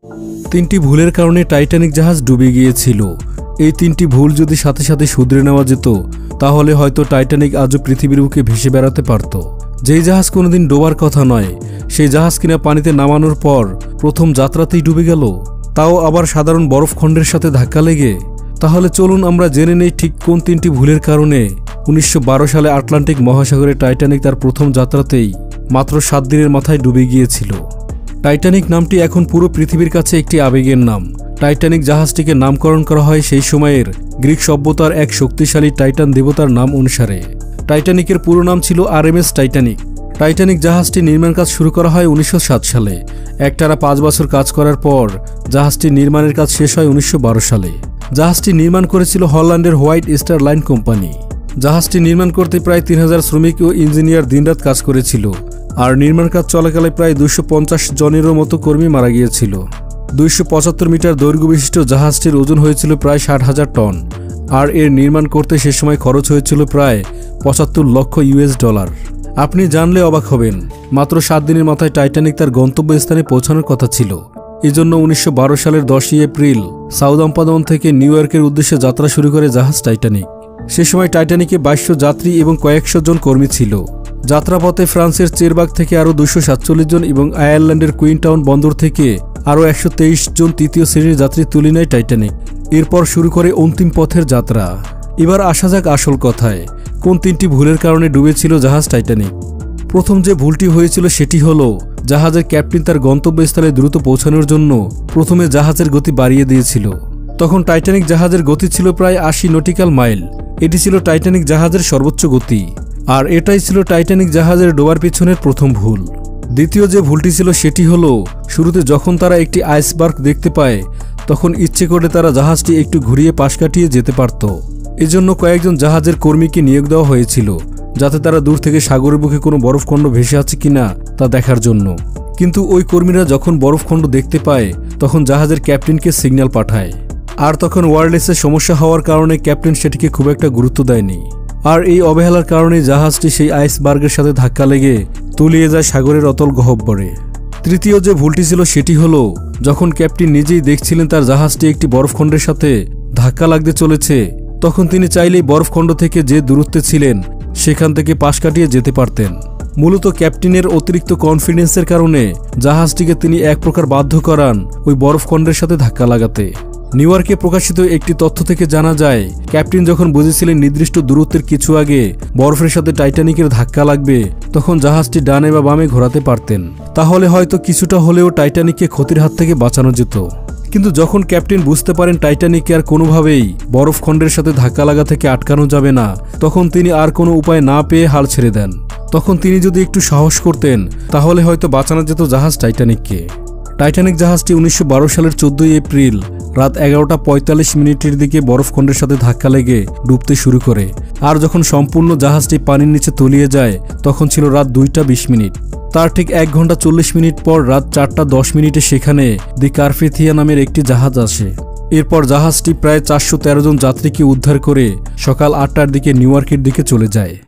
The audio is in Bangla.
তিনটি ভুলের কারণে টাইটানিক জাহাজ ডুবে গিয়েছিল। এই তিনটি ভুল যদি সাথে সাথে শুধরে নেওয়া যেত তাহলে হয়তো টাইটানিক আজও পৃথিবীর বুকে ভেসে বেড়াতে পারত। যেই জাহাজ কোনোদিন ডোবার কথা নয় সেই জাহাজ কিনা পানিতে নামানোর পর প্রথম যাত্রাতেই ডুবে গেল, তাও আবার সাধারণ বরফখণ্ডের সাথে ধাক্কা লেগে। তাহলে চলুন আমরা জেনে নেই ঠিক কোন তিনটি ভুলের কারণে 1912 সালে আটলান্টিক মহাসাগরে টাইটানিক তার প্রথম যাত্রাতেই মাত্র 7 দিনের মাথায় ডুবে গিয়েছিল। টাইটানিক নামটি এখন পুরো পৃথিবীর কাছে একটি আবেগের নাম। টাইটানিক জাহাজটিকে নামকরণ করা হয় সেই সময়ের গ্রিক সভ্যতার এক শক্তিশালী টাইটান দেবতার নাম অনুসারে। টাইটানিকের পুরো নাম ছিল আরএমএস টাইটানিক। টাইটানিক জাহাজটি নির্মাণ কাজ শুরু করা হয় 1907 সালে। একটানা 5 বছর কাজ করার পর জাহাজটি নির্মাণের কাজ শেষ হয় 1912 সালে। জাহাজটি নির্মাণ করেছিল হল্যান্ডের হোয়াইট স্টার লাইন কোম্পানি। জাহাজটি নির্মাণ করতে প্রায় 3000 শ্রমিক ও ইঞ্জিনিয়ার দিনরাত কাজ করেছিল, আর নির্মাণ কাজ চলাকালে প্রায় 250 জনেরও মতো কর্মী মারা গিয়েছিল। 275 মিটার দৈর্ঘ্য বিশিষ্ট জাহাজটির ওজন হয়েছিল প্রায় 60,000 টন, আর এর নির্মাণ করতে সে সময় খরচ হয়েছিল প্রায় 75 লক্ষ ইউএস ডলার। আপনি জানলে অবাক হবেন, মাত্র 7 দিনের মাথায় টাইটানিক তার গন্তব্যস্থানে পৌঁছানোর কথা ছিল। এজন্য 1912 সালের 10ই এপ্রিল সাউদাম্পটন থেকে নিউ ইয়র্কের উদ্দেশ্যে যাত্রা শুরু করে জাহাজ টাইটানিক। সে সময় টাইটানিকে 2200 যাত্রী এবং কয়েকশো জন কর্মী ছিল। যাত্রাপথে ফ্রান্সের চেরবাগ থেকে আরও 247 জন এবং আয়ারল্যান্ডের কুইনটাউন বন্দর থেকে আরও 123 জন তৃতীয় শ্রেণীর যাত্রী তুলে নেয় টাইটানিক। এরপর শুরু করে অন্তিম পথের যাত্রা। এবার আসা যাক আসল কথায়, কোন তিনটি ভুলের কারণে ডুবেছিল জাহাজ টাইটানিক। প্রথম যে ভুলটি হয়েছিল সেটি হলো জাহাজের ক্যাপ্টেন তার গন্তব্যস্থলে দ্রুত পৌঁছানোর জন্য প্রথমে জাহাজের গতি বাড়িয়ে দিয়েছিল। তখন টাইটানিক জাহাজের গতি ছিল প্রায় 80 নটিক্যাল মাইল। এটি ছিল টাইটানিক জাহাজের সর্বোচ্চ গতি, আর এটাই ছিল টাইটানিক জাহাজের ডোবার পিছনের প্রথম ভুল। দ্বিতীয় যে ভুলটি ছিল সেটি হলো শুরুতে যখন তারা একটি আইসবার্গ দেখতে পায় তখন ইচ্ছে করে তারা জাহাজটি একটু ঘুরিয়ে পাশ কাটিয়ে যেতে পারত। এজন্য কয়েকজন জাহাজের কর্মীকে নিয়োগ দেওয়া হয়েছিল যাতে তারা দূর থেকে সাগরের বুকে কোনো বরফখণ্ড ভেসে আছে কিনা তা দেখার জন্য। কিন্তু ওই কর্মীরা যখন বরফখণ্ড দেখতে পায় তখন জাহাজের ক্যাপ্টেনকে সিগন্যাল পাঠায়, আর তখন ওয়্যারলেসের সমস্যা হওয়ার কারণে ক্যাপ্টেন সেটিকে খুব একটা গুরুত্ব দেয়নি। আর এই অবহেলার কারণে জাহাজটি সেই আইসবার্গের সাথে ধাক্কা লেগে তলিয়ে যায় সাগরের অতল গহ্বরে। তৃতীয় যে ভুলটি ছিল সেটি হলো যখন ক্যাপ্টেন নিজেই দেখছিলেন তার জাহাজটি একটি বরফখণ্ডের সাথে ধাক্কা লাগতে চলেছে তখন তিনি চাইলেই বরফখণ্ড থেকে যে দূরত্বে ছিলেন সেখান থেকে পাশ কাটিয়ে যেতে পারতেন। মূলত ক্যাপ্টেনের অতিরিক্ত কনফিডেন্সের কারণে জাহাজটিকে তিনি এক প্রকার বাধ্য করান ওই বরফখণ্ডের সাথে ধাক্কা লাগাতে। নিউ ইয়র্কে প্রকাশিত একটি তথ্য থেকে জানা যায় ক্যাপ্টেন যখন বুঝেছিলেন নির্দিষ্ট দূরত্বের কিছু আগে বরফের সাথে টাইটানিকের ধাক্কা লাগবে তখন জাহাজটি ডানে বা বামে ঘোরাতে পারতেন। তাহলে হয়তো কিছুটা হলেও টাইটানিককে ক্ষতির হাত থেকে বাঁচানো যেত। কিন্তু যখন ক্যাপ্টেন বুঝতে পারেন টাইটানিককে আর কোনোভাবেই বরফখণ্ডের সাথে ধাক্কা লাগা থেকে আটকানো যাবে না তখন তিনি আর কোনো উপায় না পেয়ে হাল ছেড়ে দেন। তখন তিনি যদি একটু সাহস করতেন তাহলে হয়তো বাঁচানো যেত জাহাজ টাইটানিককে। টাইটানিক জাহাজটি 1912 সালের 14ই এপ্রিল রাত 11:45 দিকে বরফখণ্ডের সাথে ধাক্কা লেগে ডুবতে শুরু করে, আর যখন সম্পূর্ণ জাহাজটি পানির নিচে তলিয়ে যায় তখন ছিল রাত 2:20। তার ঠিক 1 ঘন্টা 40 মিনিট পর রাত 4:10 সেখানে দি কারপেথিয়া নামের একটি জাহাজ আসে। এরপর জাহাজটি প্রায় 413 জন যাত্রীকে উদ্ধার করে সকাল 8টার দিকে নিউ ইয়র্কের দিকে চলে যায়।